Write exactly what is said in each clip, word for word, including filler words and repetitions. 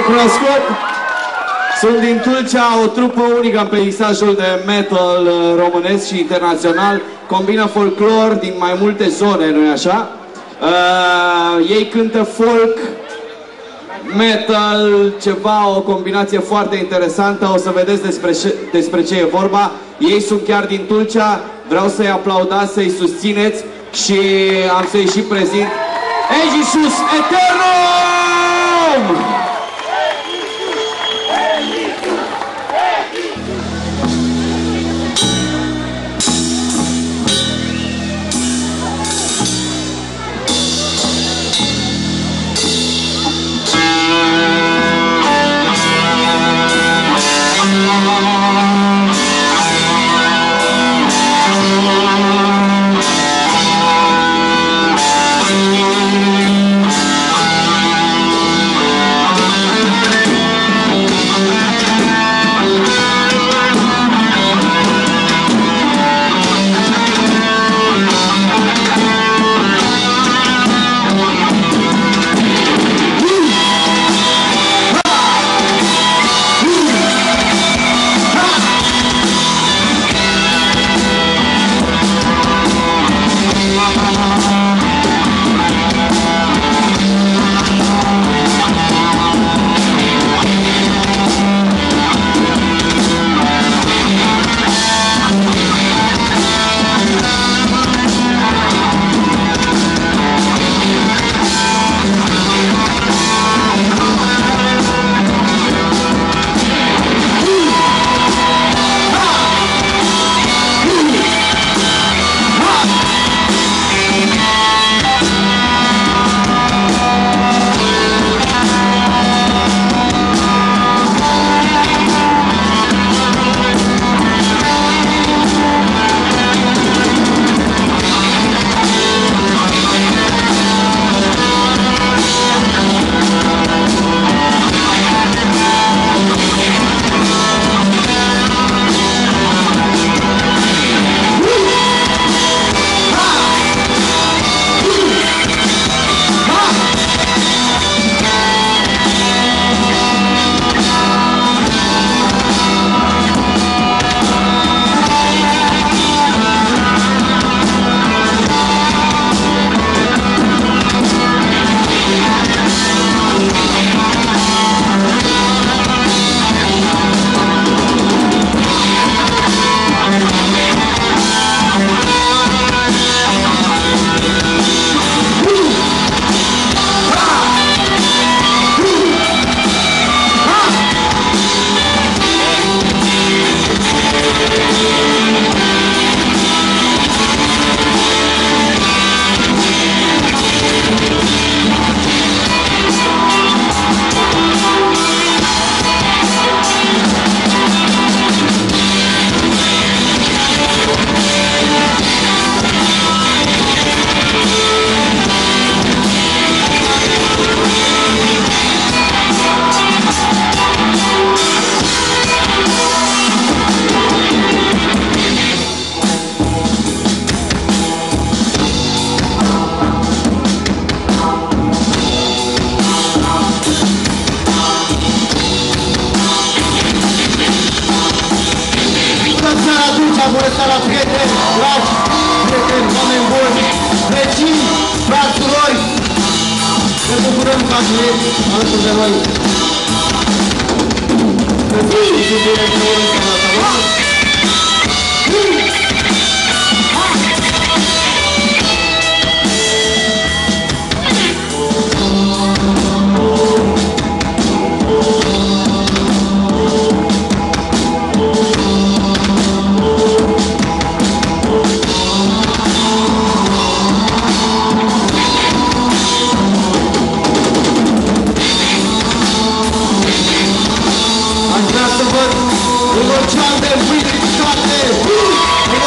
cunoscut. Sunt din Tulcea, o trupă unică în peisajul de metal românesc și internațional. Combină folclor din mai multe zone, nu-i așa? Uh, ei cântă folk, metal, ceva, o combinație foarte interesantă. O să vedeți despre ce, despre ce e vorba. Ei sunt chiar din Tulcea. Vreau să-i aplaudați, să-i susțineți și am să-i și prezint Aegisus Aeternum! Vă văd, vă văd ce am de mâini toate!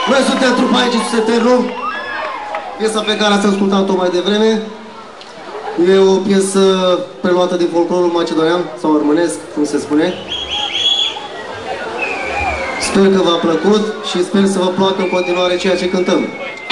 Noi suntem trupa Aegis Eterno. Piesa pe care ați ascultat-o mai devreme e o piesă preluată din folclorul macedonian sau românesc, cum se spune. Sper că v-a plăcut și sper să vă placă în continuare ceea ce cântăm.